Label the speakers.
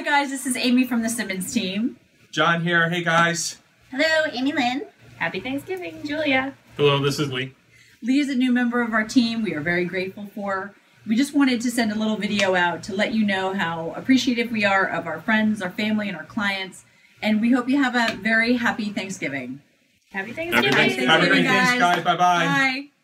Speaker 1: Hi guys, this is Amy from the Simmonds team.
Speaker 2: John here. Hey guys.
Speaker 3: Hello, Amy Lynn.
Speaker 4: Happy Thanksgiving, Julia.
Speaker 5: Hello, this is Lee.
Speaker 1: Lee is a new member of our team we are very grateful for. We just wanted to send a little video out to let you know how appreciative we are of our friends, our family, and our clients. And we hope you have a very happy Thanksgiving.
Speaker 4: Happy Thanksgiving.
Speaker 2: Have a great Thanksgiving, guys. Bye-bye.
Speaker 1: Bye.